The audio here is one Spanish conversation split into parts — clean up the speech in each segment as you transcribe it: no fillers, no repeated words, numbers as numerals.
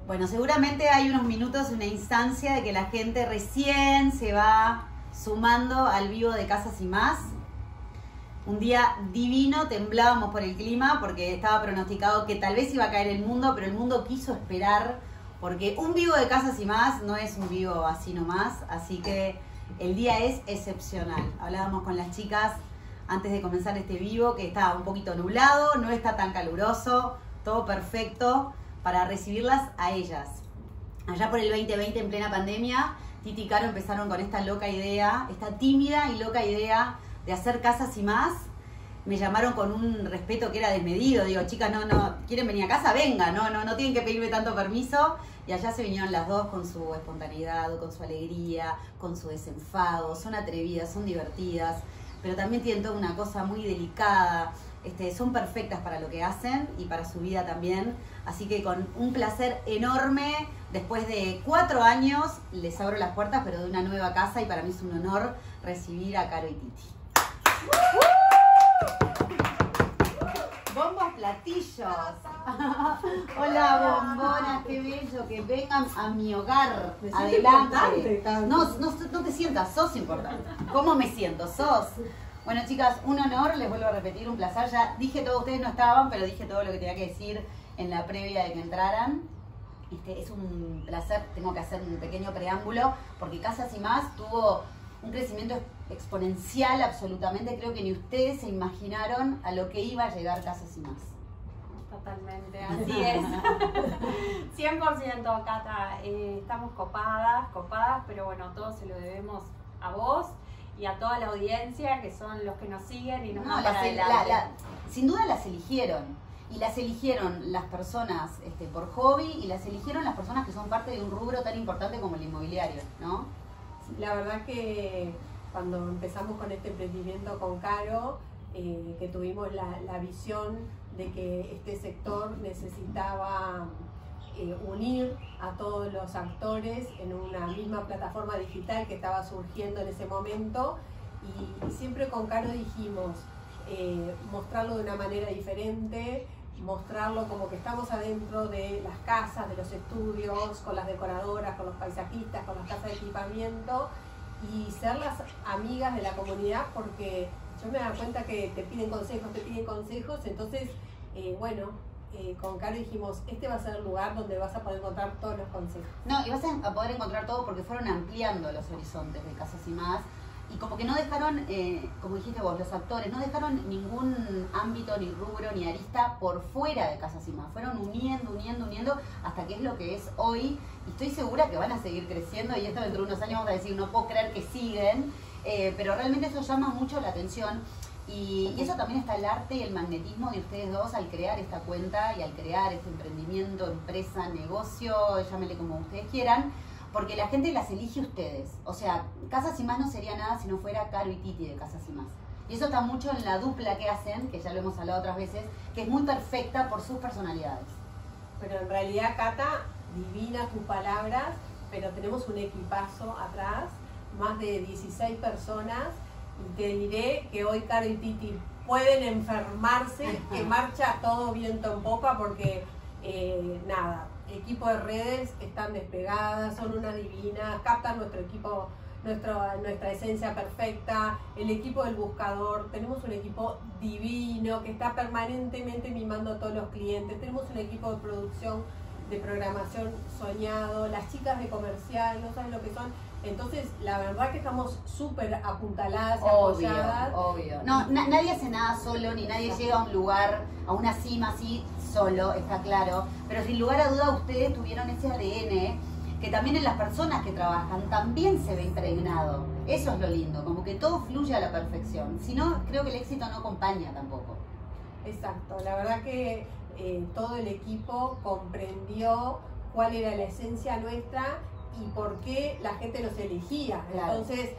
Bueno, seguramente hay unos minutos, una instancia de que la gente recién se va sumando al vivo de Casas y Más. Un día divino, temblábamos por el clima porque estaba pronosticado que tal vez iba a caer el mundo, pero el mundo quiso esperar porque un vivo de Casas y Más no es un vivo así nomás, así que el día es excepcional. Hablábamos con las chicas antes de comenzar este vivo que estaba un poquito nublado, no está tan caluroso, todo perfecto para recibirlas a ellas. Allá por el 2020, en plena pandemia, Titi y Caro empezaron con esta loca idea, esta tímida y loca idea de hacer Casas y Más. Me llamaron con un respeto que era desmedido. Digo, chicas, no, ¿quieren venir a casa? Venga, no tienen que pedirme tanto permiso. Y allá se vinieron las dos con su espontaneidad, con su alegría, con su desenfado. Son atrevidas, son divertidas, pero también tienen toda una cosa muy delicada. Son perfectas para lo que hacen y para su vida también. Así que con un placer enorme, después de 4 años, les abro las puertas, pero de una nueva casa, y para mí es un honor recibir a Caro y Titi. Bombos, platillos. Hola, bombonas, qué bello que vengan a mi hogar. Adelante. No te sientas, sos importante. ¿Cómo me siento? Sos. Bueno, chicas, un honor, les vuelvo a repetir, un placer. Ya dije todo, ustedes no estaban, pero dije todo lo que tenía que decir en la previa de que entraran. Es un placer, tengo que hacer un pequeño preámbulo, porque Casas y Más tuvo un crecimiento exponencial absolutamente. Creo que ni ustedes se imaginaron a lo que iba a llegar Casas y Más. Totalmente, así es. 100%, Cata. Estamos copadas, pero bueno, todo se lo debemos a vos y a toda la audiencia, que son los que nos siguen y nos van para adelante. Sin duda las eligieron. Y las eligieron las personas por hobby, y las eligieron las personas que son parte de un rubro tan importante como el inmobiliario, ¿no? La verdad que cuando empezamos con este emprendimiento con Caro, que tuvimos la visión de que este sector necesitaba unir a todos los actores en una misma plataforma digital que estaba surgiendo en ese momento, y siempre con Caro dijimos mostrarlo de una manera diferente, mostrarlo como que estamos adentro de las casas, de los estudios, con las decoradoras, con los paisajistas, con las casas de equipamiento, y ser las amigas de la comunidad, porque yo me doy cuenta que te piden consejos, entonces con Caro dijimos, este va a ser el lugar donde vas a poder encontrar todos los consejos. No, y vas a poder encontrar todo porque fueron ampliando los horizontes de Casas y Más. Y como que no dejaron, como dijiste vos, los actores, no dejaron ningún ámbito, ni rubro, ni arista por fuera de Casas y Más. Fueron uniendo, hasta que es lo que es hoy. Y estoy segura que van a seguir creciendo, y esto dentro de unos años vamos a decir, no puedo creer que siguen. Pero realmente eso llama mucho la atención. Y eso también está el arte y el magnetismo de ustedes dos al crear esta cuenta y al crear este emprendimiento, empresa, negocio, llámenle como ustedes quieran. Porque la gente las elige a ustedes. O sea, Casas y Más no sería nada si no fuera Caro y Titi de Casas y Más. Y eso está mucho en la dupla que hacen, que ya lo hemos hablado otras veces, que es muy perfecta por sus personalidades. Pero en realidad, Cata, divinas tus palabras, pero tenemos un equipazo atrás, más de 16 personas, y te diré que hoy Caro y Titi pueden enfermarse, que marcha todo viento en popa, porque equipo de redes están despegadas, son unas divinas, captan nuestro equipo, nuestra esencia perfecta, el equipo del buscador, tenemos un equipo divino que está permanentemente mimando a todos los clientes, tenemos un equipo de producción, de programación soñado, las chicas de comercial, no saben lo que son. Entonces, la verdad que estamos súper apuntaladas y apoyadas. Obvio. No, nadie hace nada solo, ni nadie llega a un lugar, a una cima así solo, está claro. Pero sin lugar a duda ustedes tuvieron ese ADN que también en las personas que trabajan también se ve impregnado. Eso es lo lindo, como que todo fluye a la perfección. Si no, creo que el éxito no acompaña tampoco. Exacto, la verdad que todo el equipo comprendió cuál era la esencia nuestra y por qué la gente nos elegía. Claro. Entonces,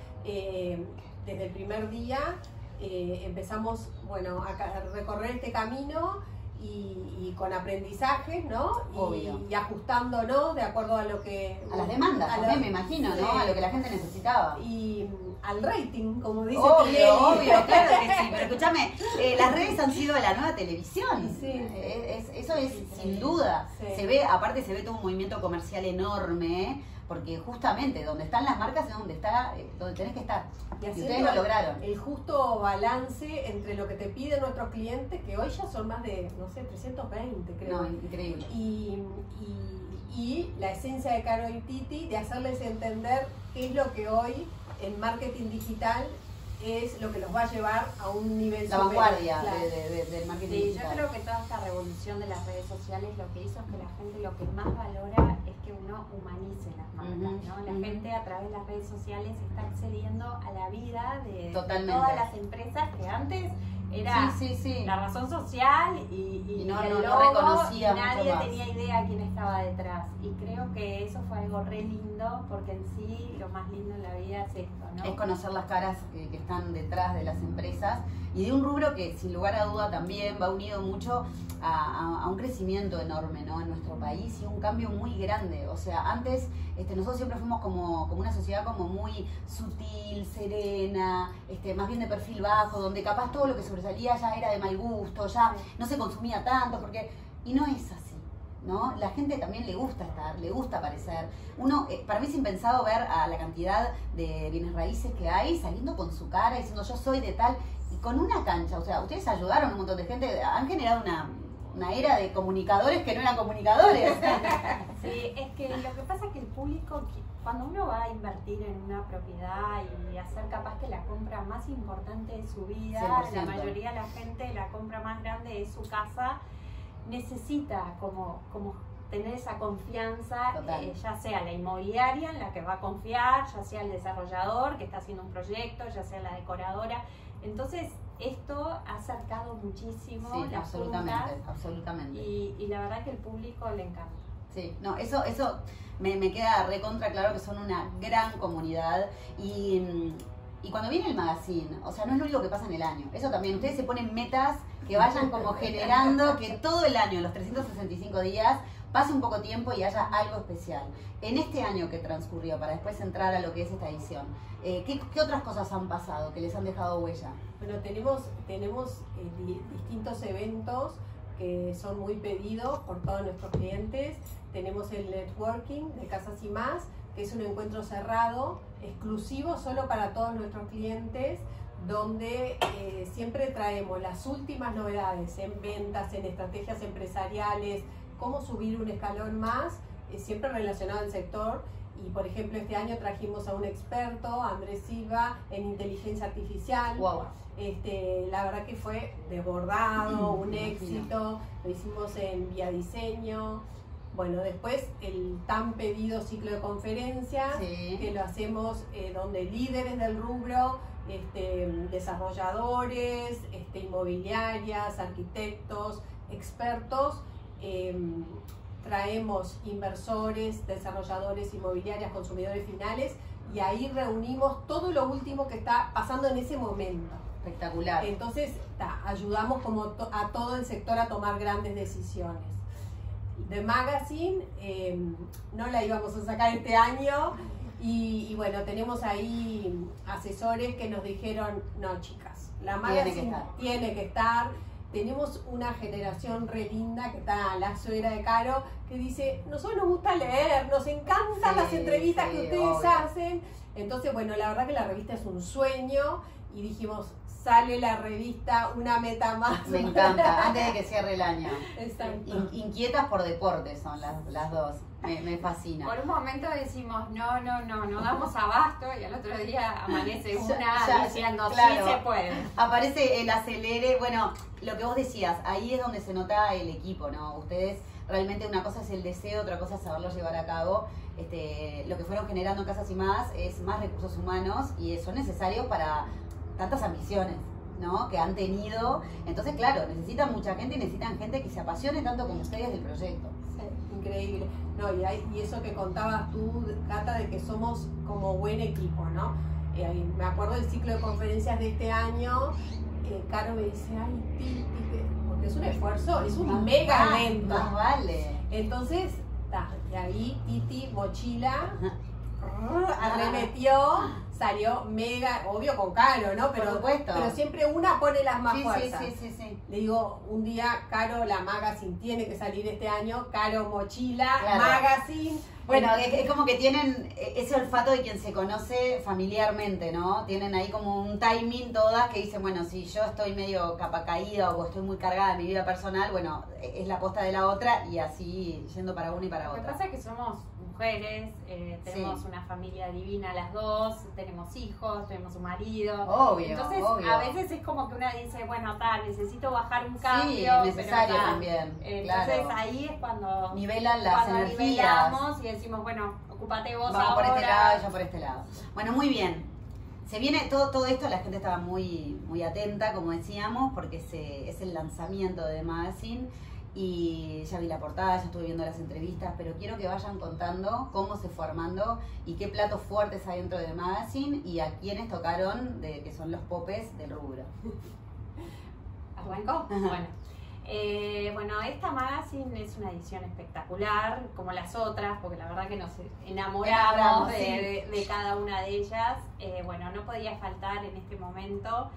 desde el primer día empezamos a recorrer este camino, y con aprendizajes, ¿no? Obvio. Y ajustándonos de acuerdo a lo que... A las demandas también, me imagino, sí. ¿no? A lo que la gente necesitaba. Y al rating, como dice Obvio, obvio, claro que sí. Pero escúchame, las redes han sido la nueva televisión. Sí. Eso es sin duda. Sí. Se ve, aparte se ve todo un movimiento comercial enorme, porque justamente donde están las marcas es donde está, donde tenés que estar. Y ustedes lo lograron. El justo balance entre lo que te piden nuestros clientes, que hoy ya son más de, no sé, 320, creo. No, increíble. Y la esencia de Caro y Titi, de hacerles entender qué es lo que hoy en marketing digital es lo que los va a llevar a un nivel la superior. vanguardia Claro. del marketing Sí, digital. yo creo que toda esta revolución de las redes sociales lo que hizo es que la gente lo que más valora es que uno humanice las marcas, ¿no? La gente a través de las redes sociales está accediendo a la vida de todas las empresas que antes era la razón social y no el logo, reconocía y nadie mucho más. tenía idea quién estaba detrás. Y creo que eso fue algo re lindo, porque en sí lo más lindo en la vida es esto, ¿no? Es conocer las caras que están detrás de las empresas y de un rubro que sin lugar a duda también va unido mucho a un crecimiento enorme, ¿no? En nuestro país y un cambio muy grande. O sea, antes nosotros siempre fuimos como una sociedad como muy sutil, serena, más bien de perfil bajo, donde capaz todo lo que sobresalía ya era de mal gusto, ya no se consumía tanto, y no es así, ¿no? La gente también le gusta estar, le gusta aparecer. Para mí es impensado ver a la cantidad de bienes raíces que hay saliendo con su cara, diciendo yo soy de tal, y con una cancha. O sea, ustedes ayudaron a un montón de gente, han generado una era de comunicadores que no eran comunicadores. Sí, es que lo que pasa es que el público, cuando uno va a invertir en una propiedad y hacer capaz que la compra más importante de su vida, 100%. La mayoría de la gente, la compra más grande es su casa, necesita como tener esa confianza, ya sea la inmobiliaria en la que va a confiar, ya sea el desarrollador que está haciendo un proyecto, ya sea la decoradora. Entonces, esto ha acercado muchísimo las absolutamente. Y la verdad que el público le encanta. Sí, no, eso me queda recontra claro que son una gran comunidad y cuando viene el magazine, o sea, no es lo único que pasa en el año, eso también, ustedes se ponen metas que vayan como generando que todo el año, los 365 días, pase un poco tiempo y haya algo especial. En este año que transcurrió, para después entrar a lo que es esta edición, ¿qué otras cosas han pasado que les han dejado huella? Bueno, tenemos distintos eventos que son muy pedidos por todos nuestros clientes. Tenemos el networking de Casas y Más, que es un encuentro cerrado, exclusivo solo para todos nuestros clientes, donde siempre traemos las últimas novedades en ventas, en estrategias empresariales, cómo subir un escalón más, siempre relacionado al sector. Y por ejemplo, este año trajimos a un experto, Andrés Silva, en inteligencia artificial. Wow. La verdad que fue desbordado, un éxito. Lo hicimos en Vía Diseño. Bueno, después el tan pedido ciclo de conferencias, que lo hacemos donde líderes del rubro, desarrolladores, inmobiliarias, arquitectos, expertos, traemos inversores, desarrolladores, inmobiliarias, consumidores finales, y ahí reunimos todo lo último que está pasando en ese momento. Espectacular. Entonces, ayudamos como a todo el sector a tomar grandes decisiones. The Magazine no la íbamos a sacar este año y bueno, tenemos ahí asesores que nos dijeron, no chicas, la Magazine tiene que estar. Tenemos una generación re linda que está la suegra de Caro, que dice, nosotros nos gusta leer, nos encantan las entrevistas que ustedes hacen. Entonces, bueno, la verdad que la revista es un sueño y dijimos, sale la revista, una meta más. Me encanta, antes de que cierre el año. Exacto. Inquietas por deporte son las dos. Me fascina. Por un momento decimos, no damos abasto, y al otro día amanece una diciendo, claro, sí se puede. Aparece el acelere, bueno, lo que vos decías, ahí es donde se nota el equipo, ¿no? Ustedes realmente una cosa es el deseo, otra cosa es saberlo llevar a cabo. Lo que fueron generando Casas y Más es más recursos humanos y son necesarios para tantas ambiciones, ¿no? Que han tenido. Entonces, claro, necesitan mucha gente y necesitan gente que se apasione tanto como ustedes del proyecto. Sí, increíble. No, y eso que contabas tú, Cata, de que somos como buen equipo, ¿no? Me acuerdo del ciclo de conferencias de este año, Caro me dice, ay, Titi, porque es un esfuerzo, es un mega evento. Más vale. Entonces, y ahí Titi, mochila, arremetió, salió mega, obvio con Caro, ¿no? Por supuesto. Pero siempre una pone las más fuerzas. Sí. Le digo, un día Caro, la Magazine tiene que salir este año, Caro mochila, claro. Magazine. Bueno, es como que tienen ese olfato de quien se conoce familiarmente, ¿no? Tienen ahí como un timing todas que dicen, bueno, si yo estoy medio capa caída o estoy muy cargada en mi vida personal, bueno, es la posta de la otra y así yendo para una y para otra. Lo que pasa es que somos mujeres, tenemos una familia divina las dos, tenemos hijos, tenemos un marido. Obvio, entonces, obvio. a veces es como que una dice, bueno, necesito bajar un cambio. Sí, necesario pero, también. Entonces claro. ahí es cuando nivelan las energías. Nivelamos y decimos, bueno, ocúpate vos vamos ahora. por este lado, yo por este lado. Bueno, muy bien. Se viene todo esto, la gente estaba muy atenta, como decíamos, porque es el lanzamiento de The Magazine. Y ya vi la portada, ya estuve viendo las entrevistas, pero quiero que vayan contando cómo se fue armando y qué platos fuertes hay dentro de The Magazine y a quiénes tocaron, que son los popes del rubro. ¿Arrancó? Bueno, esta Magazine es una edición espectacular, como las otras, porque la verdad que nos enamoramos de cada una de ellas. Bueno, no podía faltar en este momento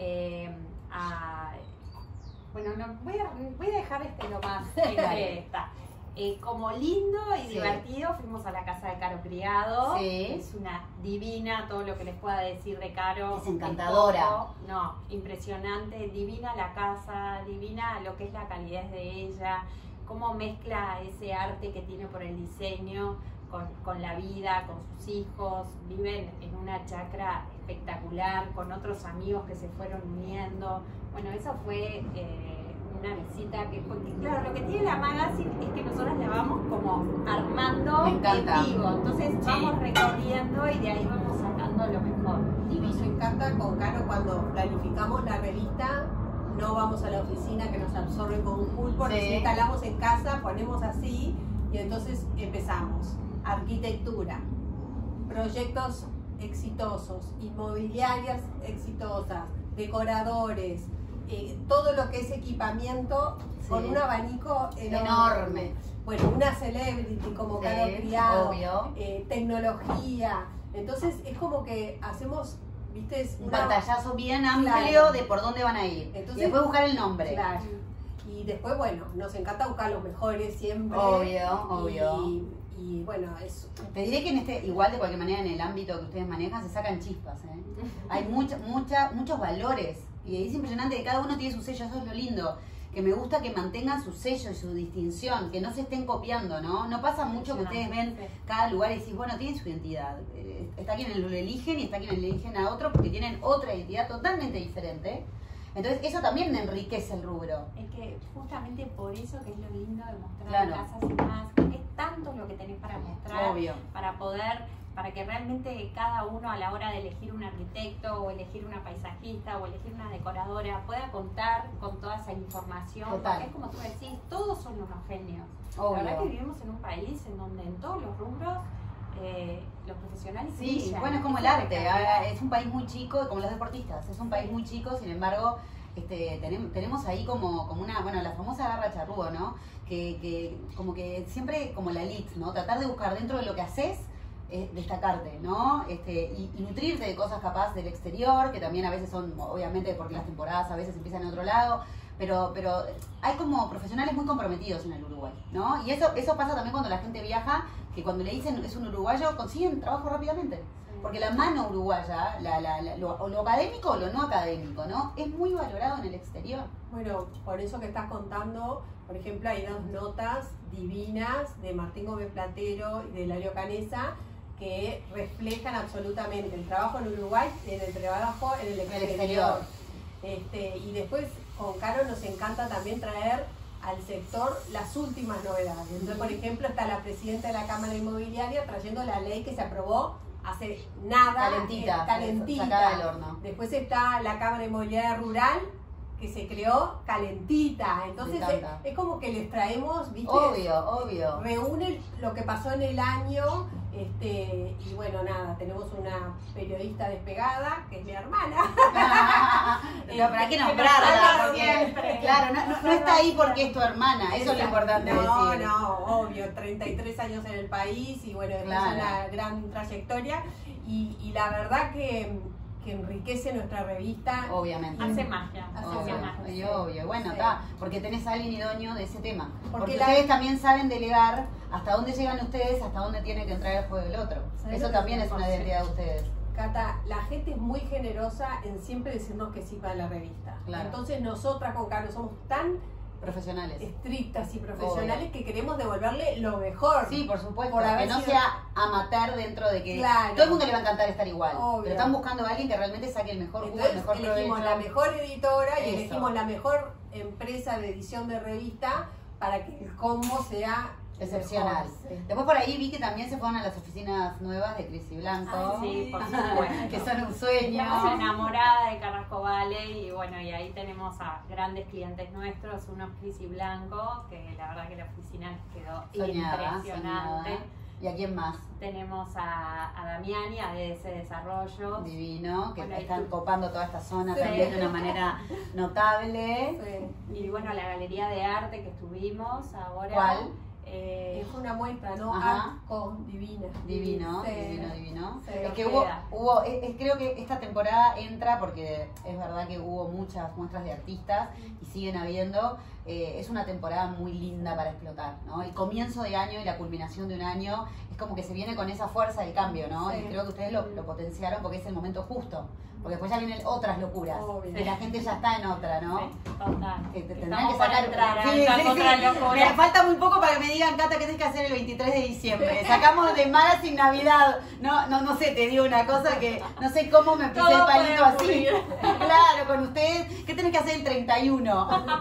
Bueno, no, voy a dejar lo más que está. Como lindo y divertido, fuimos a la casa de Caro Criado. Sí. Es una divina, todo lo que les pueda decir de Caro. Es encantadora. No, impresionante, divina la casa, divina lo que es la calidez de ella, cómo mezcla ese arte que tiene por el diseño con la vida, con sus hijos. Viven en una chacra espectacular, con otros amigos que se fueron uniendo. Bueno, eso fue una visita porque claro, lo que tiene la Magazine es que nosotros la vamos como armando en vivo. Entonces vamos recorriendo y de ahí vamos sacando lo mejor. Y nos encanta con Caro cuando planificamos la revista, no vamos a la oficina que nos absorbe con un pulpo, nos instalamos en casa, ponemos así y entonces empezamos. Arquitectura, proyectos exitosos, inmobiliarias exitosas, decoradores, todo lo que es equipamiento con un abanico enorme. Bueno, una celebrity como Caro Criado, tecnología. Entonces es como que hacemos, ¿viste? Un pantallazo bien amplio de por dónde van a ir. Entonces, y después buscar el nombre. Claro. Y después, bueno, nos encanta buscar los mejores siempre. Obvio. Y bueno, eso. Te diré que igual de cualquier manera en el ámbito que ustedes manejan, se sacan chispas, Hay muchos valores. Y es impresionante que cada uno tiene su sello, eso es lo lindo. Que me gusta que mantengan su sello y su distinción, que no se estén copiando, ¿no? No pasa mucho que ustedes ven cada lugar y decís, bueno, tienen su identidad. Está quienes lo eligen y está quienes le eligen a otro porque tienen otra identidad totalmente diferente. Entonces eso también enriquece el rubro. Es que justamente por eso que es lo lindo de mostrar Casas y Más, es tanto lo que tenés para mostrar, para que realmente cada uno a la hora de elegir un arquitecto o elegir una paisajista o elegir una decoradora pueda contar con toda esa información. Porque es como tú decís, todos son unos genios. La verdad que vivimos en un país en donde en todos los rubros los profesionales brillan. Bueno, es como el arte, es un país muy chico, como los deportistas, es un país muy chico, sin embargo tenemos ahí como una, la famosa garra charrúa, ¿no? Que como que siempre como la elite, ¿no? Tratar de buscar dentro de lo que haces, destacarte, ¿no? Y nutrirte de cosas capaz del exterior, que también a veces son, obviamente, porque las temporadas a veces empiezan en otro lado, pero hay como profesionales muy comprometidos en el Uruguay, ¿no? Y eso pasa también cuando la gente viaja, que cuando le dicen es un uruguayo, consiguen trabajo rápidamente. Porque la mano uruguaya, lo académico o lo no académico, ¿no? Es muy valorado en el exterior. Bueno, por eso que estás contando, por ejemplo, hay dos notas divinas de Martín Gómez Platero y de Hilario Canesa que reflejan absolutamente el trabajo en Uruguay y el trabajo en el exterior. Y después con Caro nos encanta también traer al sector las últimas novedades. Entonces, por ejemplo, está la presidenta de la Cámara Inmobiliaria trayendo la ley que se aprobó hace nada, calentita, sacada del horno. Después está la Cámara Inmobiliaria Rural, que se creó calentita. Entonces es como que les traemos, ¿viste? Obvio. Reúne lo que pasó en el año. Y bueno, nada, tenemos una periodista despegada, que es mi hermana. Pero hay que nombrarla, porque claro, no está ahí porque es tu hermana, eso es lo importante decir. No, obvio, 33 años en el país y bueno, claro, es una gran trayectoria y la verdad que enriquece nuestra revista. Obviamente. Hace magia. Obvio. Bueno, está, porque tenés a alguien idóneo de ese tema. Porque ustedes también saben delegar hasta dónde llegan ustedes, hasta dónde tiene que entrar el juego del otro. Eso también es una identidad de ustedes. Cata, la gente es muy generosa en siempre decirnos que sí para la revista. Claro. Entonces nosotras con Caro somos tan profesionales, estrictas y profesionales que queremos devolverle lo mejor. Sí, por supuesto, que no sea amateur dentro de que claro, todo el mundo le va a encantar estar igual. Obvio. Pero están buscando a alguien que realmente saque el mejor jugo, el mejor provecho. Elegimos la mejor editora y elegimos la mejor empresa de edición de revista para que el combo sea excepcional. Sí. Después por ahí vi que también se fueron a las oficinas nuevas de Cris y Blanco. Sí, por supuesto. Que son un sueño. Estamos enamorada de Carrasco Valley y bueno, y ahí tenemos a grandes clientes nuestros, unos Cris y Blanco, que la verdad que la oficina les quedó impresionante. Soñada. ¿Y a quién más? Tenemos a Damiani, a DS Desarrollo. Divino, que bueno, están copando toda esta zona también de una manera notable. Sí. Y bueno, la Galería de Arte que estuvimos ahora. ¿Cuál? Es una muestra, ¿no? Arco, divino. Divino. Es que hubo creo que esta temporada entra porque es verdad que hubo muchas muestras de artistas y siguen habiendo. Es una temporada muy linda para explotar, ¿no? El comienzo de año y la culminación de un año es como que se viene con esa fuerza del cambio, ¿no? Y creo que ustedes lo potenciaron porque es el momento justo. Porque después ya vienen otras locuras. Y la gente ya está en otra, ¿no? Sí, total. Que te tendrán que sacar otra locura. Me falta muy poco para que me digan, Cata, ¿qué tenés que hacer el 23 de diciembre? Sacamos de Mara sin Navidad. No sé, te digo una cosa que no sé cómo me pisé el palito así. Claro, con ustedes. ¿Qué tenés que hacer el 31?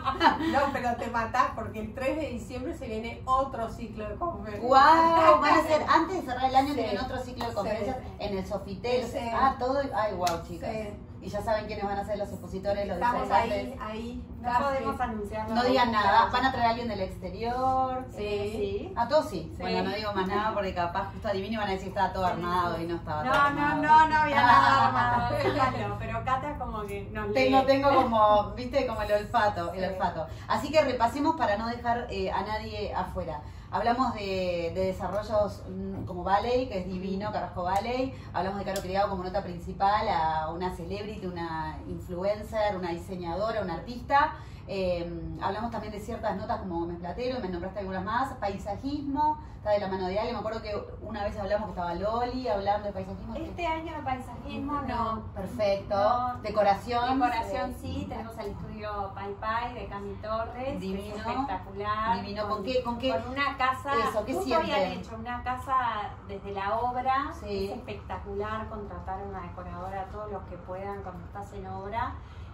No, pero te matás porque el 3 de diciembre se viene otro ciclo de conferencias. ¡Wow! Van a ser, antes de cerrar el año, tienen otro ciclo de conferencias en el Sofitel. Todo. Ay, wow, chicas. Y ya saben quiénes van a ser los expositores, los disertantes. Ahí. No podemos anunciarlo. No digan nada. ¿Van a traer a alguien del exterior? Sí. ¿A todos sí? Bueno, no digo más nada porque capaz justo adivino y van a decir que estaba todo armado y no estaba todo armado. No había nada armado. Pero Cata como que nos Tengo como, viste, como el olfato. Así que repasemos para no dejar a nadie afuera. Hablamos de desarrollos como Valley, que es divino, Carrasco Valley. Hablamos de Caro Criado como nota principal, a una celebrity, una influencer, una diseñadora, una artista. Hablamos también de ciertas notas como Gómez Platero, me nombraste algunas más. Paisajismo, está de la mano de Ale. Me acuerdo que una vez hablamos que estaba Loli hablando de paisajismo. Este año de paisajismo no. Perfecto. No. Decoración sí. Tenemos el estudio Pai Pai de Cami Torres. Divino. Espectacular. Divino. ¿Con qué? Con una casa. Eso, ¿qué justo habían hecho una casa desde la obra. Sí. Es espectacular contratar a una decoradora, todos los que puedan cuando estás en obra.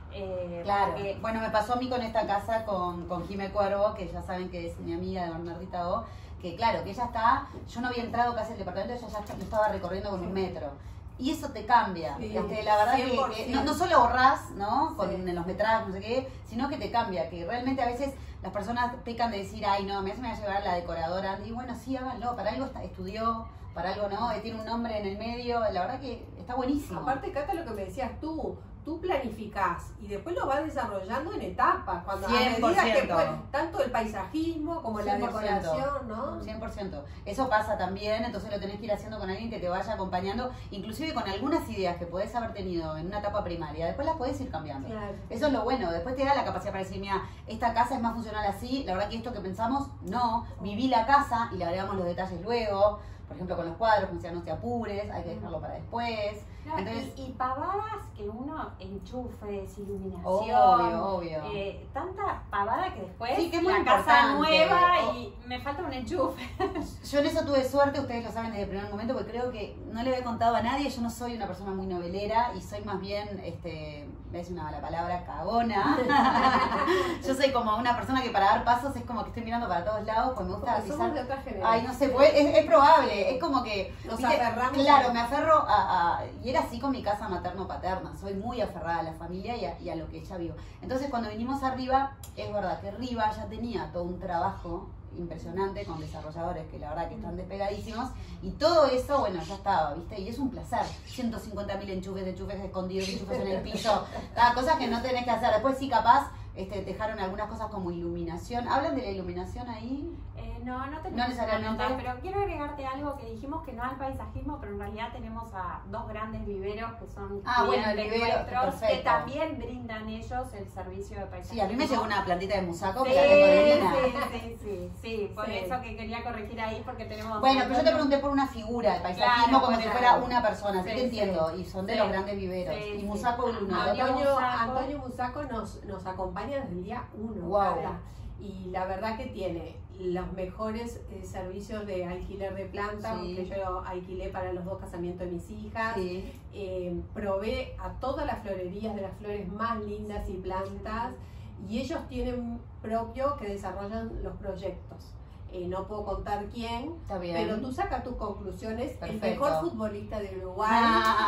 Claro, porque, bueno, me pasó a mí con esta casa con Jime Cuervo, que ya saben que es mi amiga de Bernardita O, que claro, que ella está, yo no había entrado casi al departamento, ella ya lo estaba recorriendo con un metro. Y eso te cambia. Sí, la verdad que no solo ahorrás, ¿no? Con los metrajes, no sé qué, sino que te cambia. Que realmente a veces las personas pecan de decir, ay, no, me va a llevar la decoradora. Y bueno, sí, háganlo. Para algo estudió, para algo no, tiene un nombre en el medio. La verdad que está buenísimo. Aparte, Cata, lo que me decías tú planificás y después lo vas desarrollando en etapas, cuando 100%. A medida que tanto el paisajismo como 100%. La decoración, ¿no? 100%. Eso pasa también, entonces lo tenés que ir haciendo con alguien que te vaya acompañando, inclusive con algunas ideas que podés haber tenido en una etapa primaria, después las podés ir cambiando. Claro. Eso es lo bueno, después te da la capacidad para decir, mira, esta casa es más funcional así, la verdad que esto que pensamos, no, viví la casa y le agregamos los detalles luego. Por ejemplo, con los cuadros, como decía, no te apures, hay que dejarlo para después. No, entonces, y pavadas que uno enchufes, iluminación. Obvio. Tanta pavada que después sí, que es la casa nueva y me falta un enchufe. Yo en eso tuve suerte, ustedes lo saben desde el primer momento, porque creo que no le había contado a nadie. Yo no soy una persona muy novelera y soy más bien, voy a decir una mala palabra, cagona. Yo soy como una persona que para dar pasos es como que estoy mirando para todos lados, pues me gusta pisar. Somos de otra generación. Ay, no sé, pues, es probable. es como que nos ¿viste? aferramos. Claro, me aferro y era así con mi casa materno-paterna, soy muy aferrada a la familia y a lo que ella vio. Entonces cuando vinimos arriba, es verdad que Riva ya tenía todo un trabajo impresionante con desarrolladores que la verdad que están despegadísimos y todo eso, bueno, ya estaba, ¿viste? Y es un placer, 150.000 enchufes escondidos, enchufes en el piso, cosas que no tenés que hacer. Después sí, capaz, dejaron algunas cosas como iluminación. ¿Hablan de la iluminación ahí? No tenemos no necesariamente, nota, pero quiero agregarte algo que dijimos que no al paisajismo, pero en realidad tenemos a 2 grandes viveros que son clientes nuestros, que también brindan ellos el servicio de paisajismo. Sí, a mí me llegó una plantita de musaco que la tengo divina. Sí, por eso que quería corregir ahí, porque tenemos... Bueno, pero yo te pregunté por una figura, el paisajismo, como si fuera una persona, así que entiendo, y son de los grandes viveros. Y Musaco y Luna. Antonio Musaco nos acompaña desde el día 1. Wow. Y la verdad que tiene los mejores servicios de alquiler de planta, que yo alquilé para los 2 casamientos de mis hijas. Provee a todas las florerías de las flores más lindas y plantas, y ellos tienen propio que desarrollan los proyectos. No puedo contar quién, pero tú sacas tus conclusiones. Perfecto. El mejor futbolista de Uruguay.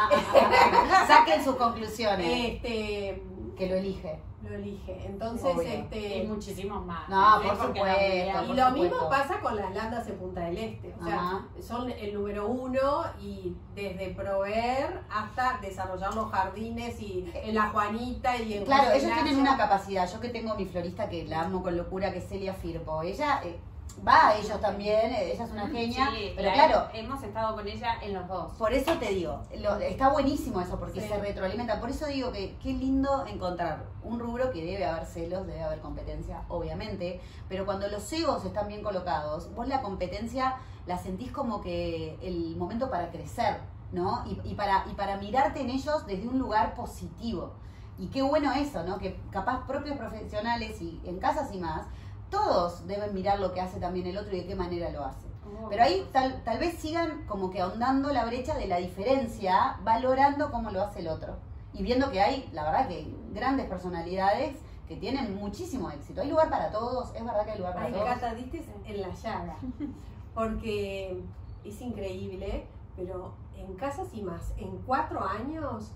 Saquen sus conclusiones. Que lo elige. Entonces, y muchísimos más. No, por supuesto. Y lo mismo pasa con las landas en Punta del Este. O sea, son el número 1, y desde proveer hasta desarrollar los jardines y en la Juanita y en Claro, ellos tienen una capacidad. Yo que tengo mi florista que la amo con locura, que es Celia Firpo. Ella va a ellos también, ella es una genia, pero claro, hemos estado con ella en los 2. Por eso te digo, está buenísimo eso, porque se retroalimenta. Por eso digo que qué lindo encontrar un rubro que debe haber celos, debe haber competencia, obviamente, pero cuando los egos están bien colocados, vos la competencia la sentís como que el momento para crecer, ¿no? Y para mirarte en ellos desde un lugar positivo. Y qué bueno eso, ¿no? Que capaz propios profesionales y en Casas y Más, todos deben mirar lo que hace también el otro y de qué manera lo hace. Pero ahí tal vez sigan como que ahondando la brecha de la diferencia, valorando cómo lo hace el otro. Y viendo que hay, la verdad, que grandes personalidades que tienen muchísimo éxito. Hay lugar para todos, es verdad que hay lugar para todos. Cata, diste en la llaga. Porque es increíble, pero en Casas y Más, en 4 años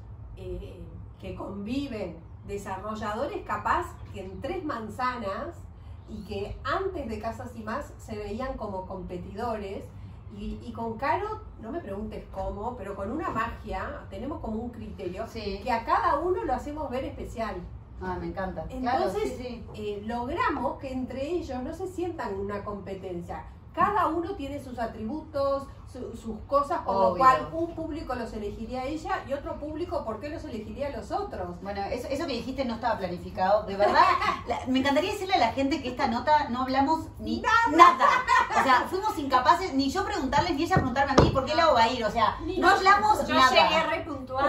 que conviven desarrolladores capaz que en 3 manzanas, y que antes de Casas y Más se veían como competidores, y con Caro, no me preguntes cómo, pero con una magia, tenemos como un criterio, que a cada uno lo hacemos ver especial. Me encanta. Entonces, logramos que entre ellos no se sientan una competencia. Cada uno tiene sus atributos, sus cosas, por lo cual un público los elegiría a ella y otro público, ¿por qué los elegiría a los otros? Bueno, eso que dijiste no estaba planificado, de verdad. Me encantaría decirle a la gente que esta nota no hablamos ni nada. O sea, fuimos incapaces, ni yo preguntarles, ni ella preguntarme a mí por qué Lau va a ir. O sea, no hablamos nada. Yo llegué re puntual.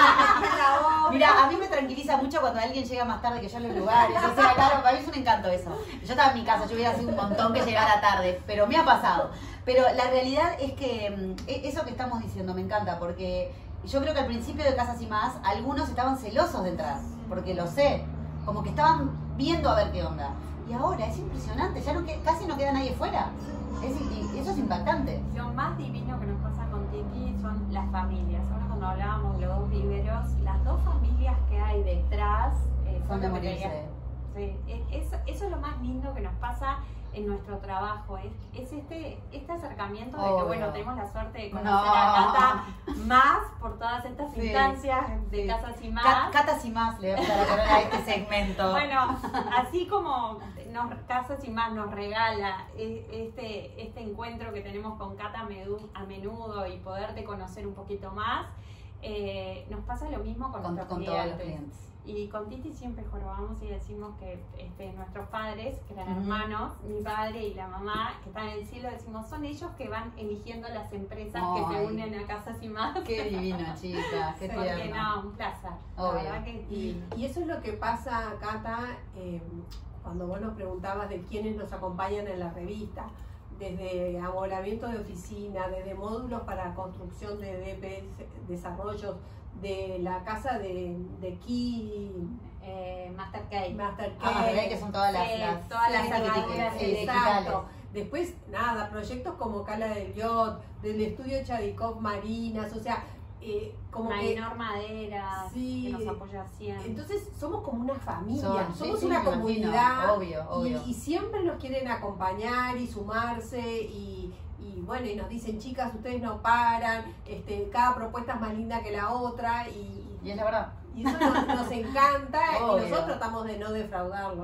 Mira, a mí me tranquiliza mucho cuando alguien llega más tarde que yo en los lugares. O sea, claro, para mí es un encanto eso. Yo estaba en mi casa, yo hubiera sido un montón que llegara tarde, pero me ha pasado. Pero la realidad es que eso que estamos diciendo me encanta, porque yo creo que al principio de Casas y Más algunos estaban celosos de entrar, porque lo sé, como que estaban viendo a ver qué onda. Y ahora es impresionante, ya casi no queda nadie fuera. Eso es impactante. Lo más divino que nos pasa con Titi son las familias. Ahora cuando hablábamos de los 2 viveros, las 2 familias que hay detrás son de morirse. Sí, eso es lo más lindo que nos pasa en nuestro trabajo, es este acercamiento de que, bueno, tenemos la suerte de conocer a Cata más por todas estas instancias de Casas y Más. Catas y Más, le voy a empezar a este segmento. Bueno, así como Casas y Más nos regala este encuentro que tenemos con Cata a menudo y poderte conocer un poquito más, nos pasa lo mismo con nuestros clientes. Todos los clientes. Y con Titi siempre jorobamos y decimos que nuestros padres, que eran hermanos, mi padre y la mamá, que están en el cielo, decimos, son ellos que van eligiendo las empresas que se unen a Casas y Más. Qué divino, chicas, qué tierno. Porque no, un placer. Obvio. La verdad que y eso es lo que pasa, Cata, cuando vos nos preguntabas de quiénes nos acompañan en la revista. Desde amoblamiento de oficina, desde módulos para construcción de DPs, desarrollos, de la casa de Key, Master Key. Que son todas las digitales. Exacto. Después, nada, proyectos como Cala del Yacht, del estudio Chadikov Marinas, o sea, como Marinor Maderas, sí, que nos apoya siempre. Entonces somos como una familia, somos sí, una comunidad, obvio. Y siempre nos quieren acompañar y sumarse y bueno, y nos dicen, chicas, ustedes no paran, cada propuesta es más linda que la otra y es la verdad. Y eso nos encanta y nosotros tratamos de no defraudarlo.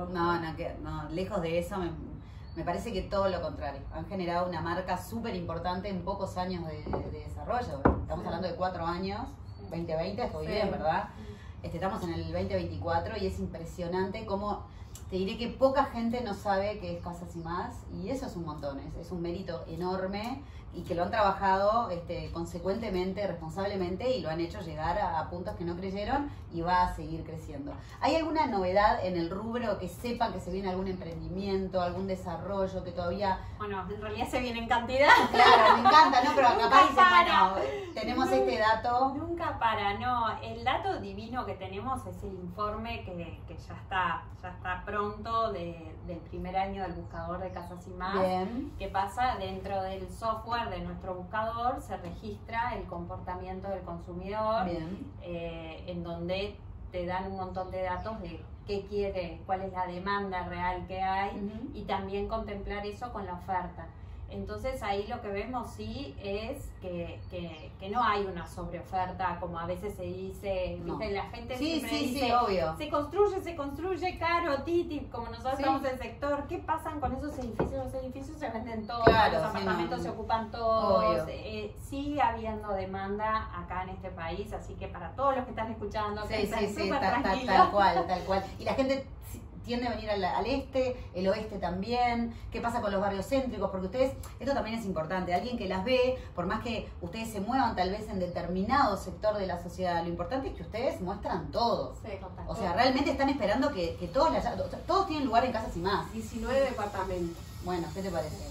No, lejos de eso me parece que todo lo contrario. Han generado una marca súper importante en pocos años de desarrollo. Estamos hablando de 4 años, 2020, estoy bien, ¿verdad? Estamos en el 2024 y es impresionante cómo, te diré que poca gente no sabe qué es Casas y Más, y eso es un montón, es un mérito enorme y que lo han trabajado consecuentemente, responsablemente, y lo han hecho llegar a puntos que no creyeron y va a seguir creciendo. ¿Hay alguna novedad en el rubro que sepan que se viene algún emprendimiento, algún desarrollo que todavía... Bueno, en realidad se viene en cantidad. Claro, me encanta, ¿no? Pero capaz dicen, bueno, tenemos este dato. Nunca para, no. El dato divino que tenemos es el informe que ya está pronto del primer año del buscador de Casas y Más. Bien. Que pasa dentro del software de nuestro buscador, se registra el comportamiento del consumidor. Bien. En donde te dan un montón de datos de qué quiere, cuál es la demanda real que hay, y también contemplar eso con la oferta. Entonces ahí lo que vemos sí es que no hay una sobreoferta, como a veces se dice, no. ¿viste? La gente Sí, siempre sí, dice, sí, obvio. se construye caro, Titi, como nosotros estamos en el sector, ¿qué pasan con esos edificios? Los edificios se venden todos, Claro, los apartamentos se ocupan todos, sigue habiendo demanda acá en este país, así que para todos los que están escuchando, que están súper tranquilos. Tal cual. Y la gente tiende a venir al este, el oeste también. ¿Qué pasa con los barrios céntricos? Porque ustedes, esto también es importante, alguien que las ve, por más que ustedes se muevan tal vez en determinado sector de la sociedad, lo importante es que ustedes muestran todo. Sí, total. O sea, realmente están esperando que todos tienen lugar en Casas y Más. 19 departamentos. Bueno, ¿qué te parece?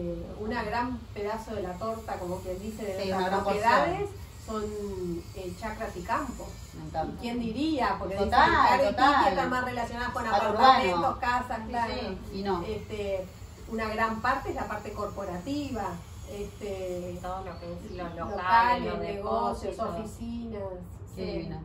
Una gran pedazo de la torta, como quien dice, de Sí, nuestras propiedades son chacras y campos. Me encanta. ¿Y quién diría? Porque Total. están más relacionadas con apartamentos, casas, claro. Sí, y no. Una gran parte es la parte corporativa. Todo lo que es los locales, los negocios, oficinas. Qué divino.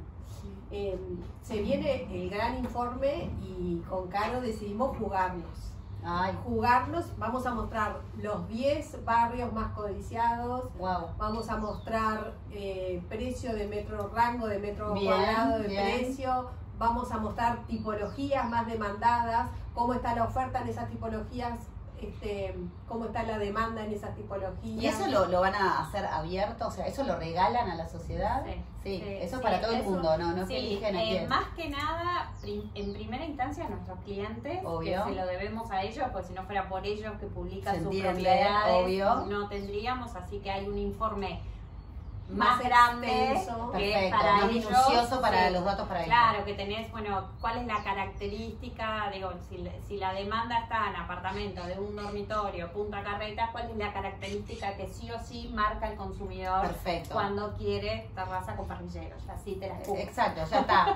Se viene el gran informe y con Caro decidimos jugarnos. Vamos a mostrar los 10 barrios más codiciados, vamos a mostrar precio de metro, rango de metro cuadrado de precio, vamos a mostrar tipologías más demandadas, cómo está la oferta en esas tipologías, cómo está la demanda en esas tipologías. ¿Y eso lo van a hacer abierto? O sea, ¿eso lo regalan a la sociedad? Sí, eso es para todo el mundo, no se eligen a quién. Más que nada, en primera instancia a nuestros clientes, obvio, que se lo debemos a ellos, porque si no fuera por ellos que publican sus propiedades, obvio, no tendríamos, así que hay un informe más grande, que para más ellos, minucioso para los datos para ellos. Claro, que tenés, bueno, cuál es la característica, digo, si la demanda está en apartamento de un dormitorio, Punta Carretas, cuál es la característica que sí o sí marca el consumidor cuando quiere terraza con parrilleros, así te la explico. Exacto, ya está,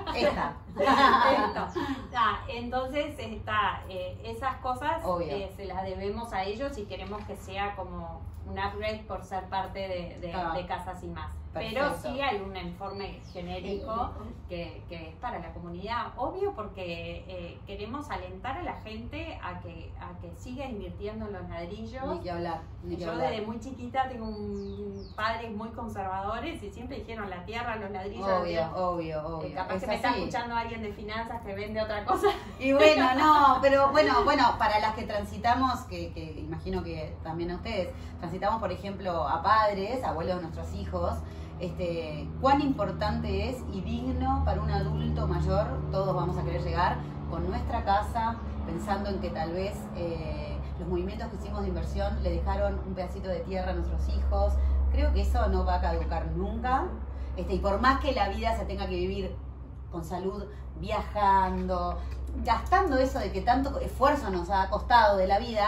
entonces esas cosas se las debemos a ellos y queremos que sea como un upgrade por ser parte de Casas y Más. Perfecto. Pero sí hay un informe genérico que es para la comunidad, obvio, porque queremos alentar a la gente a que siga invirtiendo en los ladrillos. Ni que hablar. Yo desde muy chiquita tengo padres muy conservadores y siempre dijeron la tierra, los ladrillos. Obvio. Capaz que me está escuchando alguien de finanzas que vende otra cosa. Y bueno, no, pero bueno, para las que transitamos, que imagino que también a ustedes, transitamos por ejemplo a padres, abuelos de nuestros hijos, cuán importante es y digno para un adulto mayor, todos vamos a querer llegar con nuestra casa, pensando en que tal vez los movimientos que hicimos de inversión le dejaron un pedacito de tierra a nuestros hijos. Creo que eso no va a caducar nunca, y por más que la vida se tenga que vivir con salud, viajando, gastando eso de que tanto esfuerzo nos ha costado de la vida,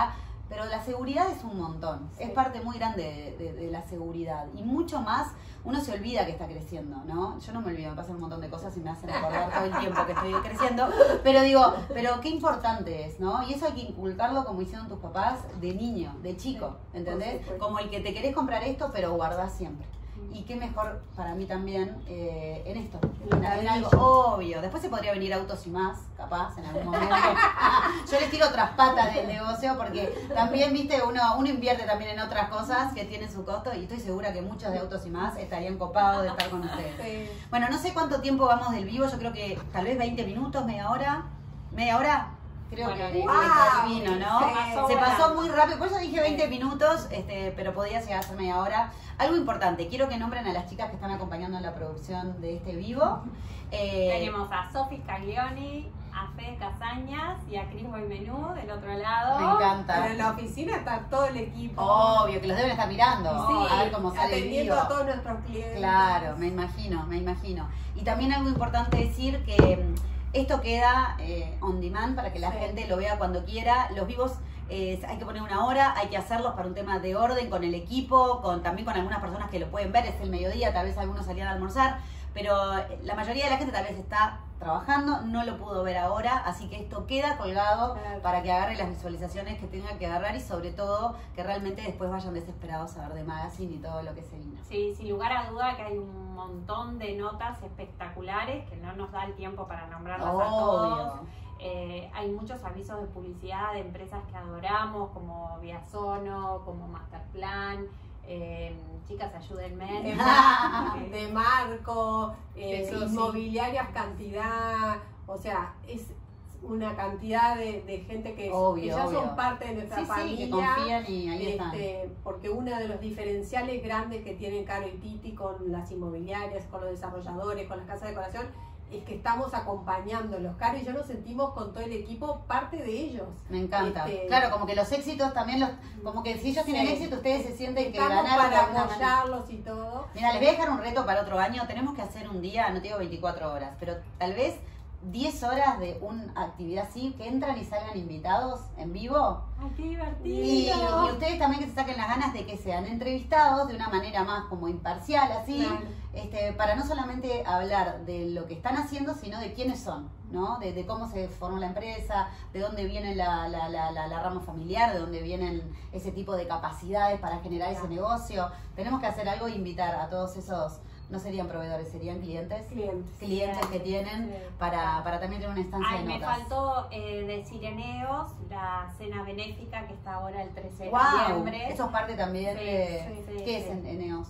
pero la seguridad es un montón, es parte muy grande de la seguridad, y mucho más, uno se olvida que está creciendo, ¿no? Yo no me olvido, me pasan un montón de cosas y me hacen acordar todo el tiempo que estoy creciendo, pero digo, pero qué importante es, ¿no? Y eso hay que inculcarlo como hicieron tus papás de niño, de chico, ¿entendés? Como el que te querés comprar esto, pero guardás siempre. Y qué mejor para mí también en esto, en algo obvio. Después se podría venir Autos y Más, capaz, en algún momento. Yo les tiro otras patas del negocio porque también, viste, uno invierte también en otras cosas que tienen su costo y estoy segura que muchos de Autos y Más estarían copados de estar con ustedes. Sí. Bueno, no sé cuánto tiempo vamos del vivo, yo creo que tal vez 20 minutos, media hora. ¿Media hora? Creo que está divino, ¿no? Se pasó muy rápido, por eso dije 20 minutos, pero podía llegar a ser media hora. Algo importante, quiero que nombren a las chicas que están acompañando en la producción de este vivo. Tenemos a Sofi Caglioni, a Fede Casañas y a Cris Boimenú del otro lado. Me encanta. Pero en la oficina está todo el equipo. Obvio, que los deben estar mirando, sí, a ver cómo sale el vivo. Atendiendo a todos nuestros clientes. Claro, me imagino. Y también algo importante decir que esto queda on demand para que la gente lo vea cuando quiera. Los vivos hay que poner una hora, hay que hacerlos para un tema de orden con el equipo, también con algunas personas que lo pueden ver, es el mediodía, tal vez algunos salían a almorzar, pero la mayoría de la gente tal vez está trabajando, no lo pudo ver ahora, así que esto queda colgado para que agarre las visualizaciones que tenga que agarrar y sobre todo que realmente después vayan desesperados a ver de Magazine y todo lo que se vino. Sí, sin lugar a duda que hay un montón de notas espectaculares que no nos da el tiempo para nombrarlas a todos. Hay muchos avisos de publicidad de empresas que adoramos, como Viasono, como Masterplan, chicas ayúdenme. De Marco, inmobiliarias cantidad, o sea, es una cantidad de gente que ya son parte de nuestra familia. Sí, que confían y ahí están. Porque uno de los diferenciales grandes que tienen Caro y Titi con las inmobiliarias, con los desarrolladores, con las casas de decoración, es que estamos acompañándolos. Caro y yo nos sentimos con todo el equipo parte de ellos. Me encanta. Claro, como que los éxitos también, como que si ellos tienen éxito, ustedes se sienten que ganaron para apoyarlos y todo. Mira, les voy a dejar un reto para otro año. Tenemos que hacer un día, no te digo 24 horas, pero tal vez 10 horas de una actividad así, que entran y salgan invitados en vivo. ¡Ay, qué divertido! Y ustedes también que se saquen las ganas de que sean entrevistados de una manera más como imparcial, así, para no solamente hablar de lo que están haciendo, sino de quiénes son, ¿no? De cómo se formó la empresa, de dónde viene la rama familiar, de dónde vienen ese tipo de capacidades para generar ese negocio. Tenemos que hacer algo e invitar a todos esos. No serían proveedores, serían clientes. Clientes que tienen para también tener una instancia de notas. Me faltó de Sireneos, la cena benéfica que está ahora el 13 de noviembre. Eso es parte también de... ¿Qué es Eneos?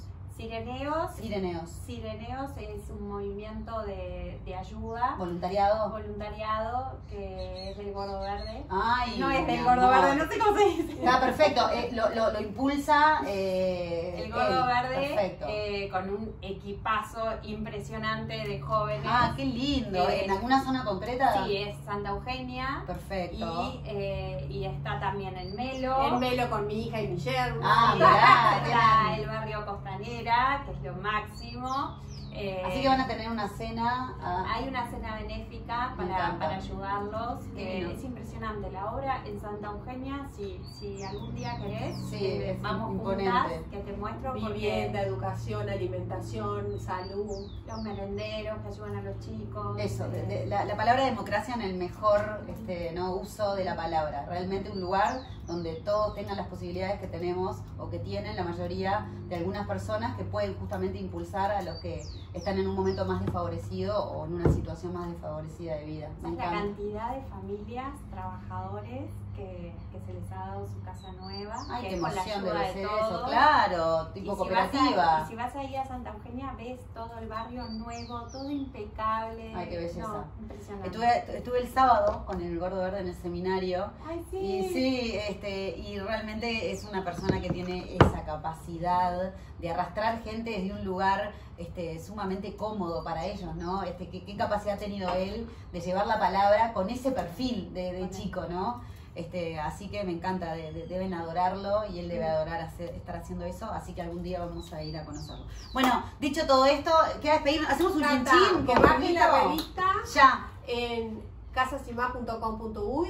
Sireneos es un movimiento de ayuda. Voluntariado que es del Gordo Verde. Ay, no es del Gordo Verde, no sé cómo se dice. Está perfecto, lo impulsa el Gordo Verde con un equipazo impresionante de jóvenes. Ah, qué lindo. ¿En alguna zona concreta? Sí, es Santa Eugenia. Perfecto. Y está también en Melo. En Melo con mi hija y mi yerno. Está el barrio Costanera, que es lo máximo. Así que van a tener una cena. Hay una cena benéfica para ayudarlos. Es impresionante. La obra en Santa Eugenia, si algún día querés, vamos juntas, que te muestro. Vivienda, educación, alimentación, salud. Los merenderos que ayudan a los chicos. Eso, la palabra democracia en el mejor uso de la palabra. Realmente un lugar donde todos tengan las posibilidades que tenemos o que tienen la mayoría de algunas personas que pueden justamente impulsar a los que están en un momento más desfavorecido o en una situación más desfavorecida de vida. La cantidad de familias, trabajadores que se les ha dado su casa nueva. Ay, qué emoción debe ser eso, claro, tipo cooperativa. Si vas ahí a Santa Eugenia, ves todo el barrio nuevo, todo impecable. Ay, qué belleza. No, impresionante. Estuve el sábado con el Gordo Verde en el seminario. Ay, sí. Y realmente es una persona que tiene esa capacidad de arrastrar gente desde un lugar sumamente cómodo para ellos, ¿no? ¿Qué capacidad ha tenido él de llevar la palabra con ese perfil de chico, ¿no? Así que me encanta, deben adorarlo y él debe adorar estar haciendo eso, así que algún día vamos a ir a conocerlo. Bueno, dicho todo esto, queda despedirnos, hacemos un chinchín que bajen la revista ya en casasimás.com.uy,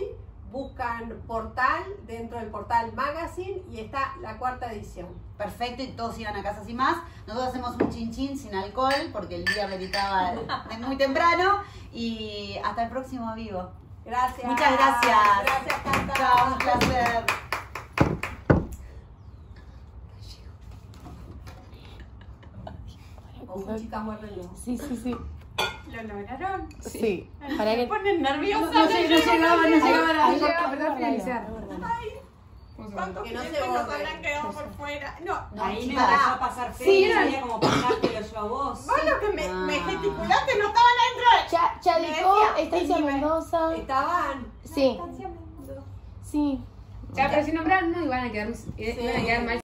buscan Portal, dentro del Portal Magazine, y está la 4ª edición. Perfecto, y todos iban a Casas y Más. Nosotros hacemos un chin sin alcohol porque el día meritaba muy temprano. Y hasta el próximo vivo. Gracias. Muchas gracias. Gracias, Cata. Chao, un placer. Chicas, muérdenlo. Sí. ¿Lo lograron? Sí. Para que ponen nerviosa. No llegaba ¿verdad? Finalizar. Que no se nos borre. habrán quedado por fuera. No, No, Ahí me chicas. empezó a pasar feo, Sí, no era- sabía cómo pasártelo yo a vos. bueno, que me Ah. gesticulaste, no estaban adentro. Chadicó, decía, Estancia vení, Mendoza. Estaban. Sí, sí. Ya, pero si nombraron, no, iban a quedar mal.